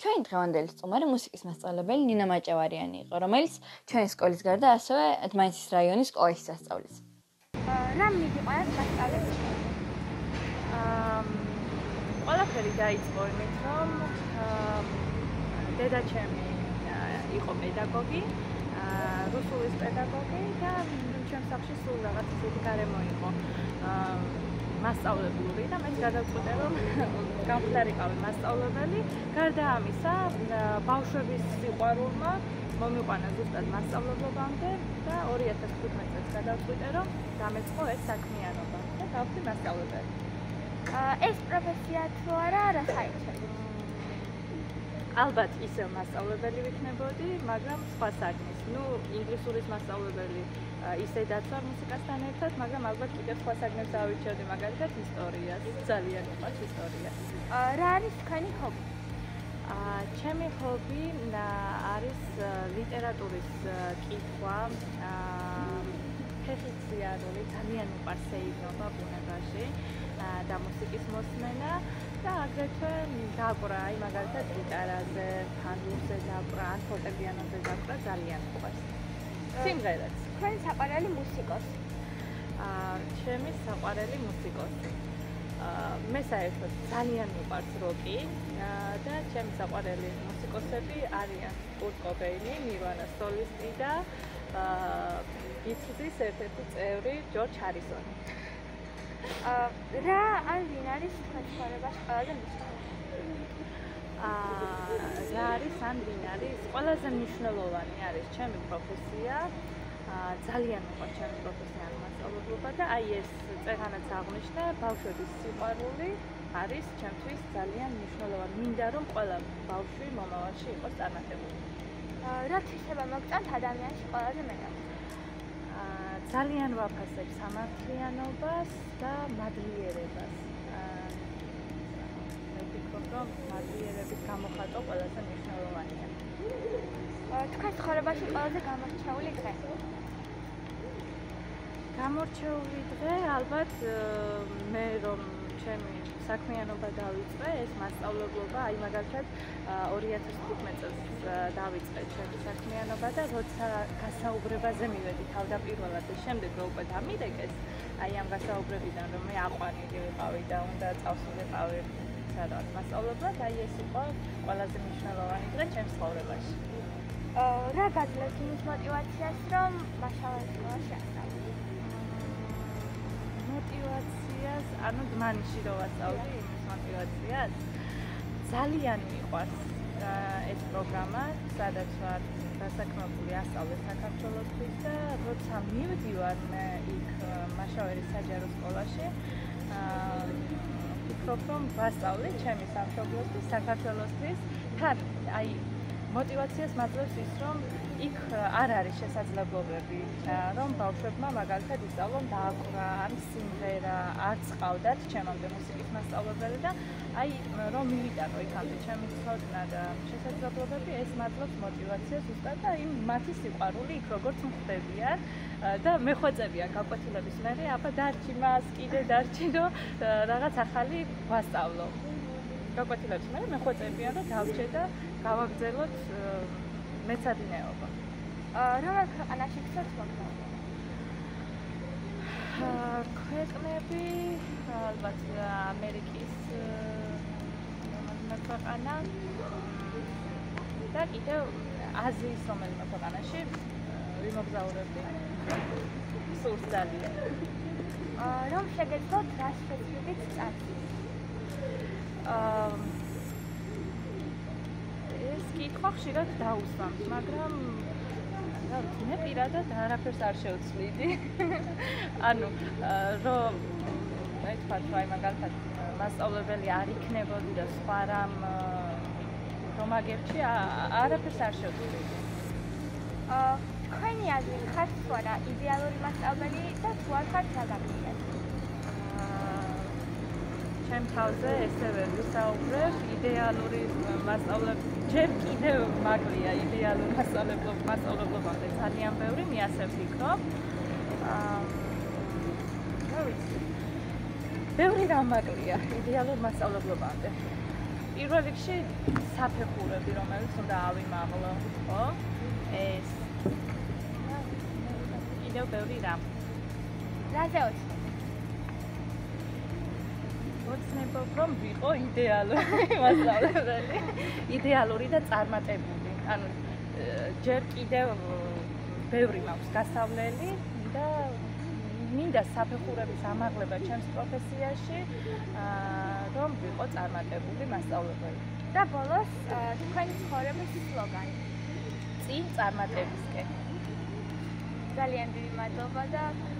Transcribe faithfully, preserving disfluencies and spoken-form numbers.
ჩვენი დღევანდელი სტუმარი მუსიკის მასწავლებელი ნინო მაჭავარიანი იყო, რომელიც ჩვენი სკოლის გარდა ასევე დმანისის რაიონის სკოლაში ასწავლის. რა მიგიყვანათ მასწავლებლები? აა ყველაფერი დაიწყო იმით, რომ დედაჩემი იყო პედაგოგი, რუსულის პედაგოგი და ჩემს სახლში სულ რაღაც ისეთი გარემო იყო მასწავლებლური და მეც გადავწყვიტე, რომ გამხდარიყავი მასწავლებელი. გარდა ამისა, ბავშვების სიყვარულმა მომიყვანა ზუსტად მასწავლებლებამდე და ორი ათას თხუთმეტ წელს გადავწყვიტე, რომ დამეწყო ეს საქმიანობა და გავხდი მასწავლებელი. ეს პროფესია თუ არა, რა საერთოდ? ალბათ ისევ მასწავლებელი ვიქნებოდი, მაგრამ სხვა საქმის. ნუ ინგლისურის მასწავლებელი ისედაც ვარ მუსიკასთან ერთად, მაგრამ ალბათ კიდევ სხვა საქმეს ავირჩევდი, მაგალითად ისტორიას. ძალიან მიყვარს ისტორია. რა არის თქვენი ჰობი? ჩემი ჰობი არის ლიტერატურის კითხვა, ფეხიციარული, ძალიან მიყვარს სეირნობა ბუნებაში და მუსიკის მოსმენა და აგრეთვე დაკვრა, აი მაგალითად გიტარაზე, ფანურზე დაკვრა, ან ფორტეპიანოზე დაკვრა ძალიან მიყვარს. სიმღერაც. თქვენი საყვარელი მუსიკოსი? ჩემი საყვარელი მუსიკოსი. მე საერთოდ ძალიან მიყვარს როკი და ჩემი საყვარელი მუსიკოსები არიან კურტ კობეინი, ნირვანა სოლისტი და ბიტლზის ერთ-ერთი წევრი ჯორჯ ჰარისონი. რა ან ვინ არის თქვენ ცხოვრებაში ყველაზე მნიშვნელოვანი? რა არის ან ვინ არის? ყველაზე მნიშვნელოვანი არის ჩემი პროფესია. ძალიან მიყვარს ჩემი პროფესია მასწავლებლობა და აი ეს წეგანაც აღვნიშნე, ბავშვების სიყვარული არის ჩემთვის ძალიან მნიშვნელოვანი. მინდა რომ ყველა ბავშვი მომავალში იყოს წარმატებული. რა თვისება მოგწონთ ადამიანში ყველაზე მეტად? ძალიან ვაფასებ სამართლიანობას და მადლიერებას. მე ვფიქრობ, რომ მადლიერების გამოხატვა ყველაზე მნიშვნელოვანია. თქვენ ცხოვრებაში ყველაზე გამორჩეული დღე? გამორჩეული დღე ალბათ მე რომ ჩემი საქმიანობა დავიწყე, ეს მასწავლებლობა, აი მაგალითად ორი ათას თხუთმეტ წელს დავიწყე ჩემი საქმიანობა და როცა გასაუბრებაზე მივედი თავდაპირველად და შემდეგ რო უკვე დამირეკეს, აი ამ გასაუბრებიდან რომ მე აყვანილი ვიყავი და უნდა წავსულიყავი სადღაც მასწავლებლად, აი ეს იყო ყველაზე მნიშვნელოვანი დღე ჩემს ცხოვრებაში. რა გაძლევთ იმის мотиваციას, რომ მასშტაბური სკოლაში ასწავლოთ? мотиваციას, ანუ დმანისში რო ვასწავლე, იმის мотиваციას ძალიან მიყვარს ეს პროგრამა, სადაც ვარ დასაქმებული ასწავლე საქართველოსთვის და როცა მივდივარ იქ მაშავერის საჯარო სკოლაში, ვფიქრობ, რომ ვასწავლე ჩემი სამშობლოსთვის, საქართველოსთვის, თან აი мотиваციას მაძლევს ის, რომ იქ არ არის შესაძლებლობები, რომ ბავშვებმა მაგალითად ისწავლონ დაკვრა, ან სიმღერა, არ წყავდათ ჩემამდე მუსიკის მასწავლებელი და აი რომ მივიტანო იქამდე ჩემი ცოდნა და შესაძლებლობები, ეს მაძლევს мотиваციას ზუსტად და იმ მათი სიყვარული იქ როგორც მხვდებიან და მეხვეწებიან გაკვეთილების მერე, აბა დარჩი მას, კიდე დარჩი, რომ რაღაც ახალი ვასწავლო. გაკვეთილების მერე მეხვეწებიან, რომ დავჭე და გავაგზავნოთ მეცადინეობა. რომელ ქვეყანაში გცემთ მოგზაურობა? ქვეყნები ალბათ ამერიკის რომელიმე ქვეყანა და კიდევ აზიის რომელიმე ქვეყანაში ვიმოგზაურებდი. სულ ძალიან. რომ შეგეძლოთ რა შეცვლით წარსულს? ეს კითხვა ხშირად დაუსვამთ, მაგრამ რა ვიცი, მე პირადად არაფერს არ შევცვლიდი. ანუ რომ მე თქვა, რომ აი მაგალითად მასწავლებელი არ იქნებოდი და სხვა რამ რომ აგერჩი, არაფერს არ შევცვლიდი. თქვენი აზრით ხართ თუ არა იდეალური მასწავლებელი და თუ არ ხართ რა გაგიგეთ? ჩემ თავზე ესევე ვისაუბრებ, იდეალური მასწავლებელი ჯერ კიდევ მაგლია იდეალური მასწავლებლებამდე ძალიან ბევრი, მე ასე ვფიქრობ. აა რა ვიცი, ბევრი რამ მაგლია იდეალურ მასწავლებლებამდე. პირველ რიგში საფეხურები, რომელიც უნდა ავიმაღლო, ხო? ეს კიდევ ბევრი რამ. რაზე ოცნებ? ოცნებობ, რომ ვიყო იდეალური მასწავლებელი, იდეალური და წარმატებული. ანუ ჯერ კიდევ ბევრი მაქვს გასავლელი და მინდა საფეხურების ამაღლება ჩემს პროფესიაში, რომ ვიყო წარმატებული მასწავლებელი. და ბოლოს თქვენი ცხოვრების სლოგანი. წინ წარმატებისკენ. ძალიან დიდი მადლობა და